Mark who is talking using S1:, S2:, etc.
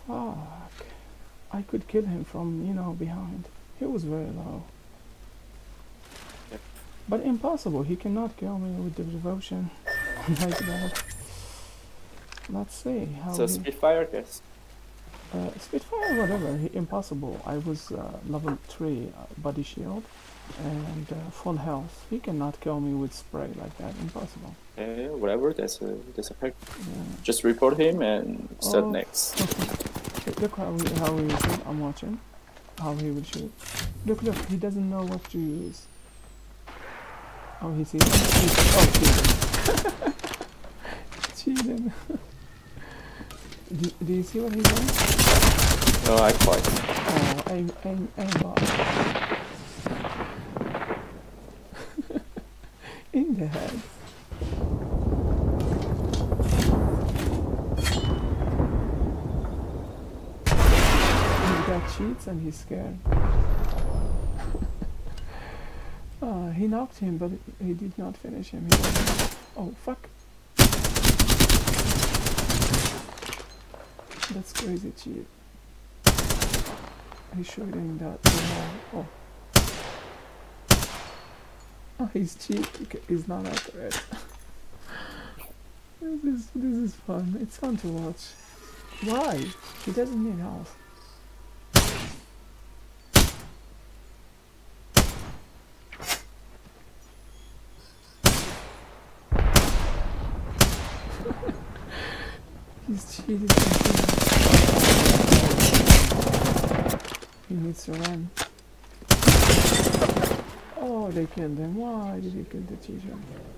S1: Fuck. I could kill him from, behind. He was very low.
S2: Yep.
S1: But impossible. He cannot kill me with the devotion like that. Let's see how
S2: So
S1: he...
S2: Spitfire, yes.
S1: Spitfire, whatever. Impossible. I was level 3 body shield and full health. He cannot kill me with spray like that. Impossible.
S2: Yeah, whatever. That's a fact.
S1: Yeah.
S2: Just report him and start
S1: Oh.
S2: next.
S1: Look how he will shoot. I'm watching how he will shoot. Look, he doesn't know what to use. Oh, he sees him. Oh, cheating. Do you see what he's doing?
S2: No, I quite.
S1: Oh, aim bot. In the head. He's got cheats and he's scared. He knocked him, but he did not finish him. Oh, fuck. That's crazy cheat. He's shooting that wall. Oh, he's cheat. He's not accurate. This is fun. It's fun to watch. Why? He doesn't need health. He's cheated. He needs to run. Oh, they killed him. Why did he kill the cheater?